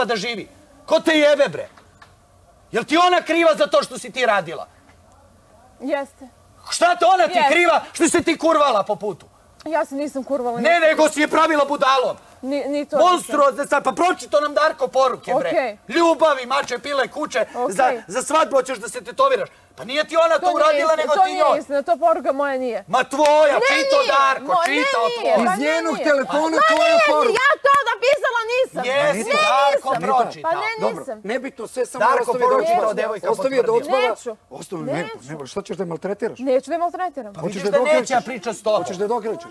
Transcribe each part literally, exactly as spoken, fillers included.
pa da živi. Ko te jebe, bre? Jel ti ona kriva za to što si ti radila? Jeste. Šta te ona ti kriva što si ti kurvala po putu? Ja se nisam kurvala. Ne, nego si je pravila budalom. Ni to. Monstruozne sad, pa pročito nam Darko poruke, bre. Ljubavi, mače, pile, kuće, za svadbu hoćeš da se tetoviraš. Pa nije ti ona to uradila, nego ti njoj. To nije istina, to poruka moja nije. Ma tvoja, čito Darko, čitao tvoja. Iz njenog telefona tvoja poruka. Ja to napisala nisam. Jesi, Darko pročitao. Pa ne, nisam. Ne bi to sve samo Darko poručitao, devojka potvrdila. Ostavi je da odzvala. Neću. Ostavi, ne, šta ćeš da je maltretiraš? Neću da je maltretiram. Pa vidiš da neće, a priča s tobom. Hoćeš da je dokrećeš?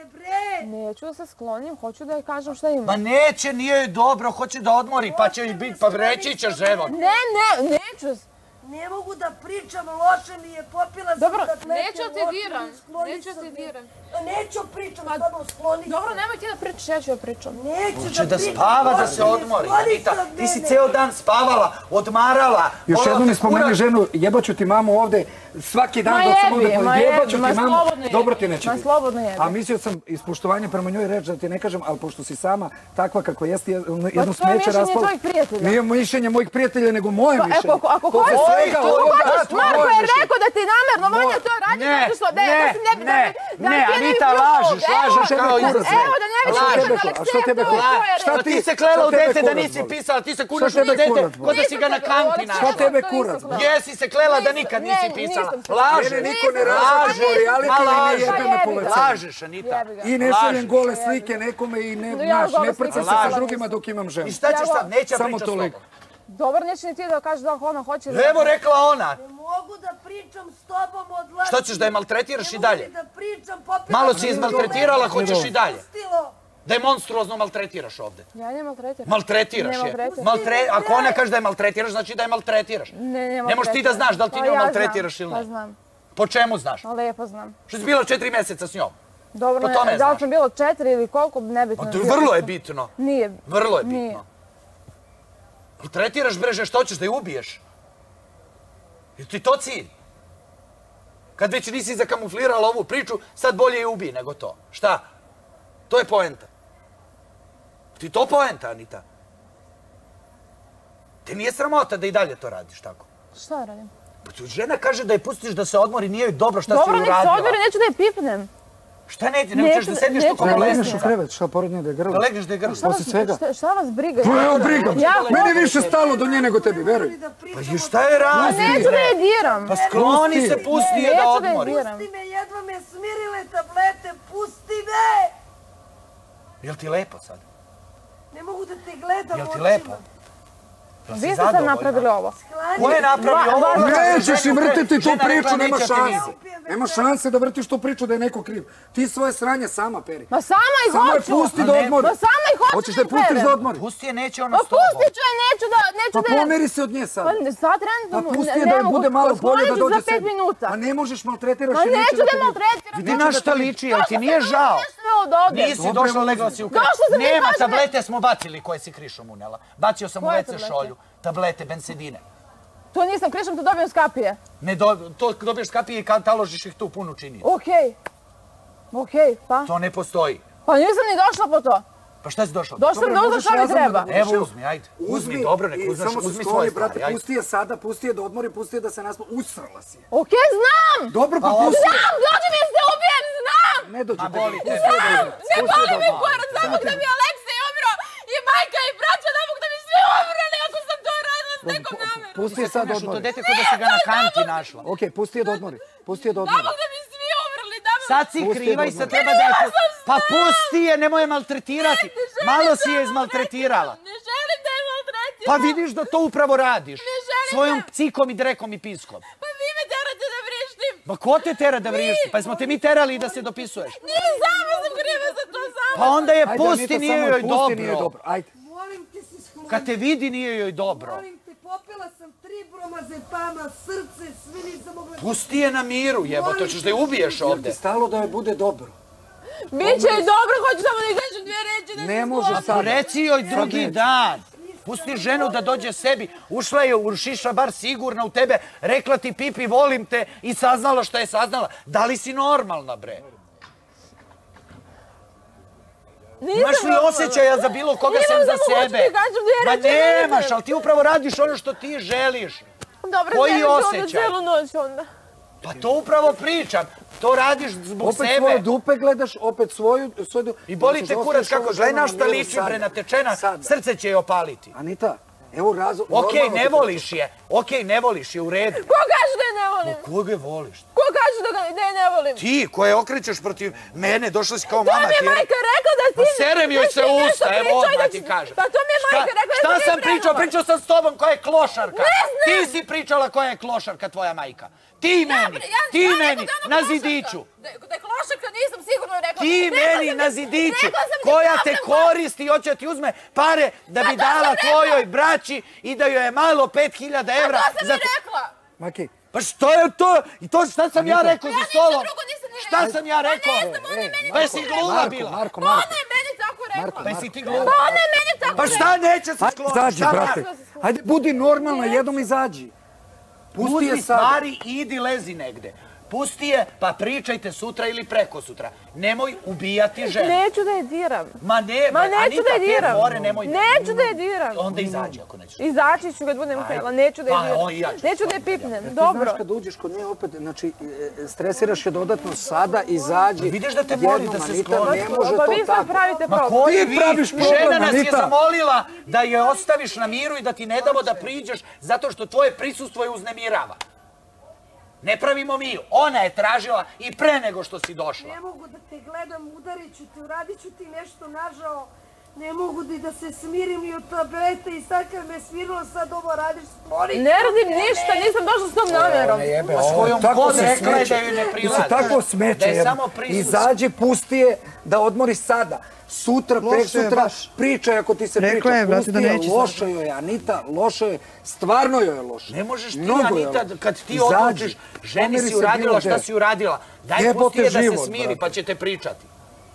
Neću da se sklonim, hoću da je kažem šta ima. Ma neće, nije joj dobro, hoće da odmori, pa će joj biti, pa reći ćeš evo. Ne, ne, neću. Ne mogu da pričam, loše mi je, popila sam Dobro, tablete. neću ti diram, neću ti diram. Neću pričam, samo skloni se. Dobro, nemoj ti da pričaš, ja ću da pričam. Neću Hoće da spava, da se odmori, Anita. Ti si ceo dan spavala, odmarala. Još jednom mi spomeni ženu, jebaću ti mamu ovde, svaki dan dok sam ovde, ma jebaću ti jebi, ma mamu, slobodno jebi. dobro ti neće Ma biti. slobodno jebi. A mislio sam iz poštovanja prema njoj reći da ti ne kažem, ali pošto si sama takva kako jeste, jedno smeće raspala. Pa to je mišljenje tvojih prijatelja. Nije mišljenje mojih prijatelja, nego moje mišljenje. Ako hoćeš, Marko je rekao da ti namerno Vanja to radi, zato što da je, ne, ne, ne, Anita, lažeš, lažeš kao kurac. Evo da ne vidiš A što tebe kurac? Šta ti se klela u dete da nisi pisala, ti se kuraš u dete ko da si ga na kanti našla. Šta tebe kurac? Jesi se klela da nikad nisi pisala. Lažeš. Mene niko ne razlaže, reality mi ne jebe me po lice. Lažeš, Anita. I ne šaljem gole slike nekome i ne prcam se sa drugima dok imam ženu. I šta ćeš sad? Neće priča s tobom. Dobro, neće ni ti da kažeš da ona hoće... Evo rekla ona. Ne mogu da pričam s tobom, odlažem. Šta ćeš da je maltretiraš i dalje? Ne mogu da pričam, popila... Malo si izmaltretirala, hoćeš i dalje. Pustilo. Da je monstruozno maltretiraš ovde. Ja ne maltretiram. Maltretiraš je. Ako ona kaže da je maltretiraš, znači da je maltretiraš. Ne, ne maltretiram. Ne možeš ti da znaš da li ti nju maltretiraš ili ne. Pa znam. Po čemu znaš? Lepo znam. Što si bila četiri mjeseca s njom? Dobro, da li sam bilo četiri ili koliko, nebitno. Vrlo je bitno. Nije. Vrlo je bitno. Maltretiraš, breže, što hoćeš da je ubiješ? Je ti to cilj? Kad već nisi zakamuflirala ovu priču, sad bolje je ubij nego to. Šta? To je poenta. Ti to poenta, Anita? Te nije sramota da i dalje to radiš, tako? Šta radim? Žena kaže da je pustiš da se odmori, nije joj dobro, šta si uradila? Dobro, nek se odmori, neću da je pipnem. Šta neće? Ne hoćeš da sedneš tu kao Da legneš u bolesnica? krevet, šta pored nje da je grlo? Da legneš da je grlo? Poslije svega. Šta vas briga? Evo brigam. Meni više stalo do nje nego tebi, veruj. Pa i šta je razlika? Neću da je diram. Pa skloni se, pusti je da odmori. Pusti me, jedva me smirile tablete, pusti me! Jel ti lepo sad? Ne mogu da te gledam Jel ti očima. lepo? Vi ste sad napravili ovo. Ko je napravio ovo? Nećeš i vrtiti tu priču, nema šanse. Nema šanse da vrtiš tu priču da je neko kriv. Ti svoje sranje sama peri. Ma sama ih Samo je hoću. pusti da odmori. Ma sama ih hoću. Hoćeš da je pustiš da odmori? Pusti je, neće ona Ma s tobom. pustit ću je, neću da... Pa pomeri se od nje sad. Pa sad trenutno... Pa pusti je da je bude malo bolje da dođe za pet sebi. minuta. Pa ne možeš maltretiraš Pa i neće neću da da te vidi. maltretiram. Vidi na šta liči, jel ti nije žao? Nisi došla, legla si u krevet. Nema, tablete smo bacili koje si krišom unela. Bacio sam u ve ce šolju. Tablete, bensedine. To nisam krišom, to dobijem s kapije. Ne, to dobiješ s kapije i kad taložiš ih tu punu čini. Okej. Okej, pa? To ne postoji. Pa nisam ni došla po to. Pa šta si došla? Došla sam da uzmem šta mi treba. Evo uzmi, ajde. Uzmi, dobro, nek uzmi svoje stvari, ajde. Pusti je sada, pusti je da odmori, pusti je da se naspa. Usrala si je. Okej, znam! Dobro, pa pusti je. Znam, dođi mi se ubijem, znam! Ne dođi te. Znam! Ne boli mi kurac, znam da mi Aleksej umro i majka i braća, da mogu da mi svi umreli ako sam to radila s nekom namerom. Pusti je sad da odmori. To dete ko da si ga na kanti našla. Okej, pusti je da odmori. Pusti je da odmori. Da mogu da mi svi umreli, da mogu... Sad si kriva i sad treba da je... Pa pusti je, nemoj je maltretirati. Malo si je izmaltretirala. Ne želim da je maltretiram. Pa vidiš da to upravo radiš. Svojom psikom i drekom i piskom. Pa vi me terate da vrištim. Pa ko te tera da vrišti? Pa smo te mi terali da se dopisuješ. Nije sama sam kriva za to, sama. Pa onda je pusti, nije joj dobro. Ajde. Molim te se skloni. Kad te vidi, nije joj dobro. Molim te, popila sam tri bromazepama, srce, sve nisam mogla... Pusti je na miru, jebo, to ćeš da je ubiješ Jel ovde. ti stalo da je bude dobro? Biće je dobro, hoću samo da izađem dvije reći. Ne može Pa sada. reci joj drugi dan. Pusti ženu da dođe sebi. Ušla je u šiša bar sigurna u tebe. Rekla ti Pipi volim te i saznala što je saznala. Da li si normalna bre? Imaš li osjećaja za bilo koga sem za sebe? Ma nemaš, ali ti upravo radiš ono što ti želiš. Dobro, koji osjećaj? Celu noć onda. Pa to upravo pričam. To radiš zbog sebe. Opet svoje dupe gledaš, opet svoju... I boli te kurac kako žena šta liči prenatečena, srce će je opaliti. Anita, evo razlog... Okej, ne voliš je. Okej, ne voliš je, u redu. Ko kaže da je ne volim? Koga je voliš? Ko kaže da je ne volim? Ti, koje okrećeš protiv mene, došla si kao mama. To mi je majka rekla da ti... Pa serem joj se usta, evo odmah ti kažem. Pa to mi je majka rekla da ti... Šta sam pričao? Pričao sam s tobom koja je klošarka. Ti si pričala koja je klošarka, tvoja majka. Ti meni, ti meni, na zidiću. Da je klošarka nisam sigurno rekla. Ti meni na zidiću, koja te koristi i hoće da ti uzme pare da bi dala tvojoj braći i da joj je malo pet hiljada evra. A to sam mi rekla. Maki. Pa što je to? I to šta sam ja rekao za stolom? Šta sam ja rekao? Pa jesi gluva bila? Marko, Ona Marko. je meni tako rekla. Pa jesi ti gluva? Pa ona je meni tako rekla. Pa šta neće se skloniti? Izađi, brate. Ajde, budi normalna, jednom izađi. Pusti je Pusti sad. stvari i idi lezi negde. Pusti je, pa pričajte sutra ili preko sutra. Nemoj ubijati ženu. Neću da je diram. Ma ne, Ma neću Anita, da je te diram. dvore nemoj da... Neću da je diram. Onda izađi ako nećeš. Izaći ću kad budem htjela, neću da je Pa, o, i ja diram. ću. Neću da je pipnem, Ti dobro. znaš kad uđeš kod nje opet, znači, e, stresiraš je dodatno sada, izađi. Vidiš da te moli da Jednom, se Anita, skloni. ne može Pa to vi sad tako. pravite Ma problem. koji Ti vi? praviš problem, Žena nas je Anita. zamolila da je ostaviš na miru i da ti ne damo da priđeš zato što tvoje prisustvo je uznemirava. Ne pravimo mi, ona je tražila i pre nego što si došla. Ne mogu da te gledam, udarit ću te, uradit ću ti nešto nažao. Ne mogu da, da se smirim i od tablete i sad kad me smirilo, sad ovo radiš, spori. Ne radim ništa, nisam došla s tom namjerom. Pa s kojom Tako god se rekla je smeće. da ju ne Ti prilazi. se tako smeće. Da je jedno. samo prisustvo. Izađi, pusti je da odmori sada. Sutra, prek sutra, pričaj ako ti se priča. je, brate, Pusti da je, neće loše joj je, Anita, loše joj je. Stvarno joj je loše. Ne možeš ti, Mnogo je Anita, loše. kad ti Izađi, odlučiš, ženi pomiri si se uradila bilo šta gde. si uradila. Daj Jebote pusti je da se život, smiri brate. pa ćete pričati.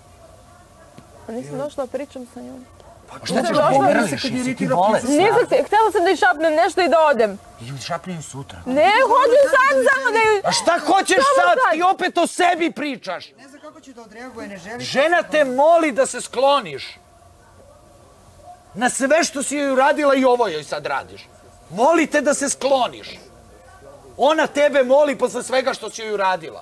Nisam došla da pričam sa njom. Šta ćeš došla- da pomiriš, Pomeri se kad je jesi ti iritira bolesna? Nisam se, htjela sam da joj šapnem nešto i da odem. I šapni ju sutra. Ne, hoću sad samo da ju... A šta hoćeš Samo sad? sad. Ti opet o sebi pričaš. Ne znam kako će da odreaguje, ne želi. Žena te moli da se skloniš. Na sve što si joj uradila i ovo joj sad radiš. Moli te da se skloniš. Ona tebe moli posle svega što si joj uradila.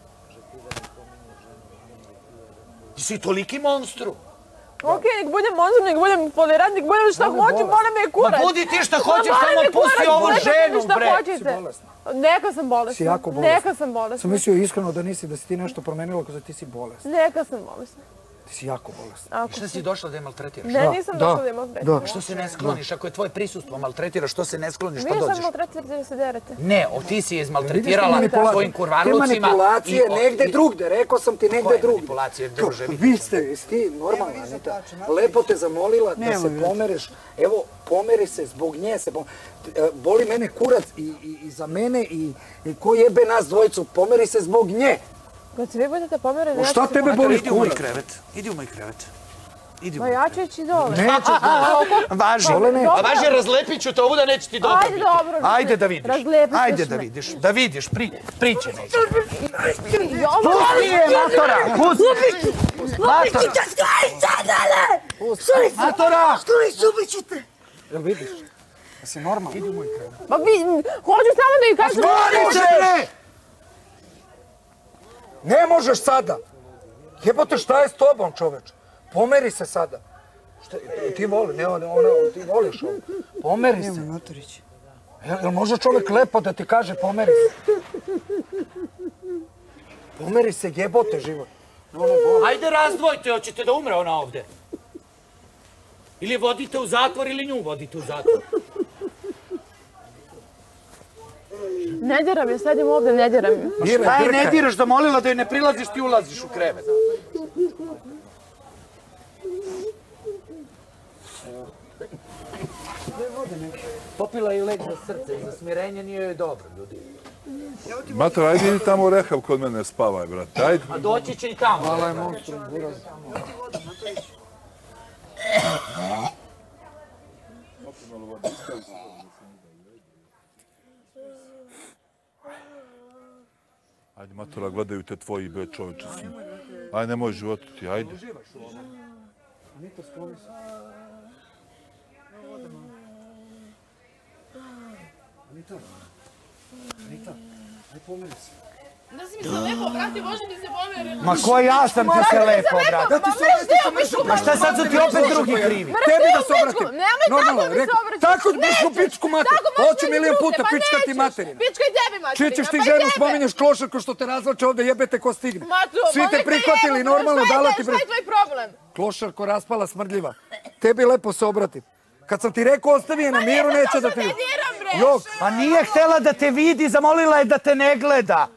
Ti si toliki monstru. Okej, nek budem monstrum, nek budem tolerant, nek budem šta hoću, boli me je kurac. Ma budi ti šta hoćeš, Ma boli samo me pusti kurac, ovu budete ženu, mi šta bre. hoćete. Neka sam bolesna. Si jako bolesna. Neka sam bolesna. Sam mislio iskreno da nisi, da si ti nešto promenila, ako da ti si bolesna. Neka sam bolesna. Ti si jako bolesna. Ako Šta si došla da je maltretiraš? Ne, nisam Da, došla da je maltretira. da. Što se ne skloniš? Ako je tvoje prisustvo maltretiraš, što se ne skloniš? Vi Pa sad dođeš. maltretirate da se derete. Ne, o ti si je Vidiš te izmaltretirala manipulacije? svojim Te kurvarlucima. manipulacije i- negde i- drugde, rekao sam ti negde Koje drugde. manipulacije, druže, vidi. Vi ste, jesi ti normalna, Anita. Lepo te zamolila da se pomereš. Evo, pomeri se, zbog nje se pomeri. Boli mene kurac i, i, i za mene i, i ko jebe nas dvojicu, pomeri se zbog nje. Kad se vi budete pomereni, O, ja šta ću se tebe pomeriti. boli Idi u moj kurac? krevet. Idi u moj krevet. Idi u Ma moj ja krevet. ću ići dole. Nećeš da... Važi. Dole ne. A važi, razlepit ću te ovu da neće ti dobro Ajde, biti. dobro, Ajde da vidiš. razlepit ćeš Ajde da me. vidiš. Da vidiš, pri, priče neće. Jo, Pusti je, matora! Pusti! Matora! Matora! Jel vidiš? Jesi normalna? Idi u moj krevet. Pa vi, hoću samo da ju kažem... Ne! Ne možeš sada! Jebote, šta je s tobom, čoveč? Pomeri se sada. Šta, ti voli, ne, ona, ona, ti voliš ovo. Pomeri se. Motorić. Jel, jel može čovjek lepo da ti kaže pomeri se? Pomeri se, jebote život. Ajde razdvojte, hoćete da umre ona ovde. Ili vodite u zatvor ili nju vodite u zatvor. Ne djeram je, sedim ovdje, ne djeram je. Šta je ne diraš da molila da joj ne prilaziš, ti ulaziš u krevet. Popila je lek za srce i za smirenje nije joj dobro, ljudi. Matora, ajde idi tamo u rehav kod mene spavaj, brate, ajde. A doći će i tamo. Hvala je monstrum, buraz. Ajde, Matora, gledaju te tvoji be čoveče. Ajde, nemoj životu ti, ajde. Anita, skloni se. Anita, Anita, aj pomeri se. Da si mi se lepo obrati, može mi se pomeri. Ma ko ja sam ti se lepo obrati? Da ti se obrati, Ma šta sad su ti opet drugi krivi? Tebi da se obratim. Nemoj tako mi se obraćati. Tako biću pičku mater. Hoću milijon puta pičkati materinu. Pičkaj tebi materina. Čiji ćeš ti ženu spominješ klošarku što te razlače ovde jebete ko stigne. Svi te prihvatili normalno, dala ti... Šta je tvoj problem? Klošarko raspala smrdljiva. Tebi lepo se obratim. Kad sam ti rekao ostavi je na miru, neće da te vidi. Jok. Pa nije htela da te vidi, zamolila je da te ne gleda.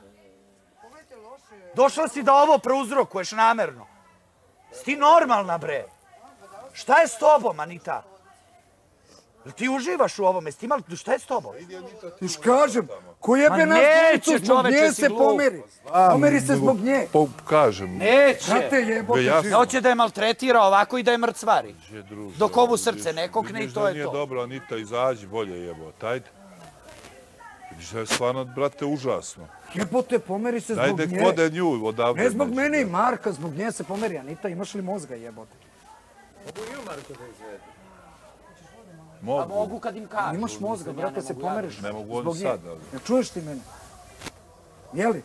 Došla si da ovo prouzrokuješ namerno. Si ti normalna, bre? Šta je s tobom, Anita? Ti uživaš u ovome, šta je s tobom? Još kažem, ko jebe nas dvojicu, zbog nje se pomeri. Pomeri se zbog nje. Kažem. Neće. Hoće da je maltretira ovako i da je mrcvari. Dok ovu srce ne kokne i to je to. Nije dobro, Anita, izađi bolje jebote, ajde. Vidiš da je stvarno, brate, užasno. Jebote, pomeri se zbog nje. Daj nek vode nju odavde. Ne zbog mene i Marka, zbog nje se pomeri. Anita, imaš li mozga jebote? Mogu i u Marko da izvedu. Mogu. A mogu kad im kažu. Imaš mozga, brate, se pomeriš. Ne mogu oni sad, ali... Ne čuješ ti mene? Jeli?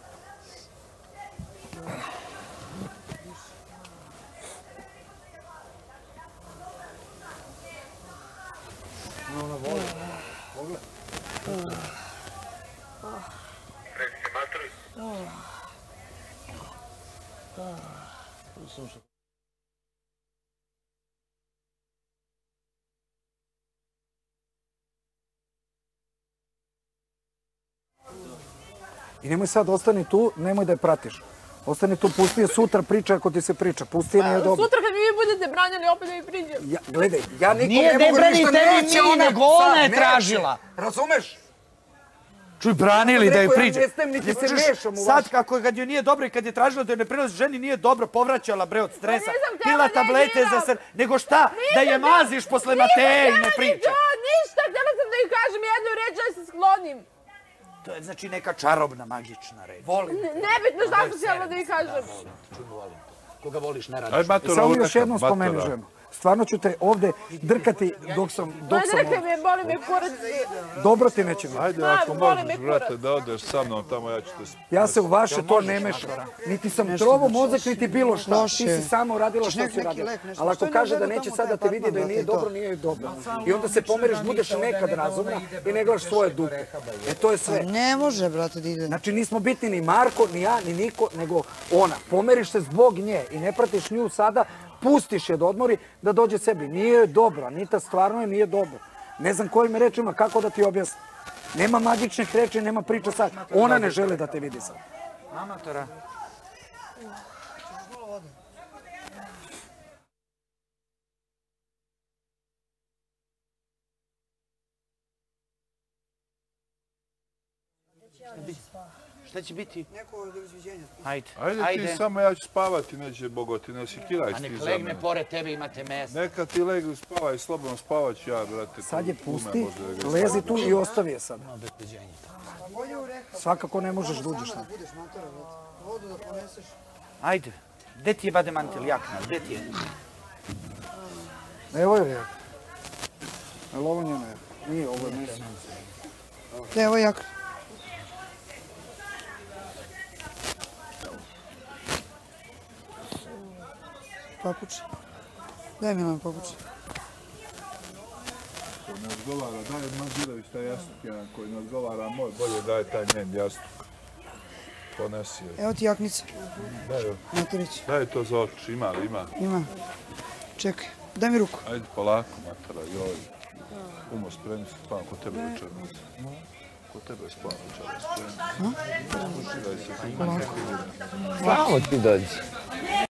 Ona voli. Pogledaj. Reci se materi. I nemoj sad, ostani tu, nemoj da je pratiš. Ostani tu, pusti je sutra priča ako ti se priča. Pusti je, nije dobro. Sutra kad mi vi budete branjali, opet da mi priđem. Gledaj, ja nikom Nije ne mogu ništa, neće mi, ona, nego ona je neće. tražila. Razumeš? Čuj, branili da je priđe. Ja ne stem, niti se mešam u sad kako kad joj nije dobro i kad je tražila da joj ne prilazi ženi, nije dobro, povraćala bre od stresa. Pila tablete za sr... Nego šta? Da je maziš posle Mateje i ne priča. Ništa, htjela sam da joj kažem jednu reč, da se sklonim. To je znači neka čarobna, magična reč. Volim. Nebitno šta sam htjela da joj kažem. Čuj, volim te. Koga voliš, ne Aj, radiš. matora, Samo ovo još neka jednom spomeni matora. ženu. Stvarno ću te ovde drkati dok sam... dok sam Drkaj me, boli me kurac. Dobro ti neće biti. Ajde, Ma, ako boli me možeš, kurac. brate, da odeš sa mnom tamo, ja ću te... Ja se u vaše to ne mešam. Niti sam trovo mozak, niti bilo šta. Ti si samo radila što si radila. Ali ako kaže da neće sad da te vidi da je nije dobro, nije joj dobro. I onda se pomeriš, budeš nekad razumna i ne gledaš svoje dupe. E to je sve. Ne može, brate, da ide. Znači nismo bitni ni Marko, ni ja, ni niko, nego ona. Pomeriš se zbog nje i ne pratiš nju sada, pustiš je da odmori, da dođe sebi. Nije joj dobro, Anita stvarno je nije dobro. Ne znam kojim rečima, kako da ti objasnim. Nema magičnih reči, nema priča sad. Ona ne želi da te vidi sad. Amatora. Šta će biti? Neko do izviđenja. Ajde, Ajde ti samo, ja ću spavati, neće bogoti, ne si kiraj A ti nek za legne mene. pored tebe, imate mesta. Neka ti legli, spavaj, slobodno spavat ću ja, brate. Sad je tu pusti, me može da ga lezi stavim. tu i ostavi je sad. Obezbeđenje. Svakako ne možeš da uđeš na. Budeš matora, brate. Vodu da poneseš. Ajde, gde ti je bade mantil jakna, gde ti je? Evo je jak. Evo ovo njeno jak. Nije, ovo je meso. Ne, evo jak. Papuče. Daj Milan papuče. Ko ne odgovara, daj Manđirović taj jastuk jedan koji ne odgovara moj, bolje daj taj njen jastuk. Ponesi joj. Evo ti jaknica. Daj joj. Maturić. Daj to za oči, ima li, ima? Ima. Čekaj. Daj mi ruku. Ajde, polako, matara, joj. Umo, spremi se, spavam kod tebe večer. Kod tebe spavam večer, spremi. Uživaj se. Polako. Samo ti dođi.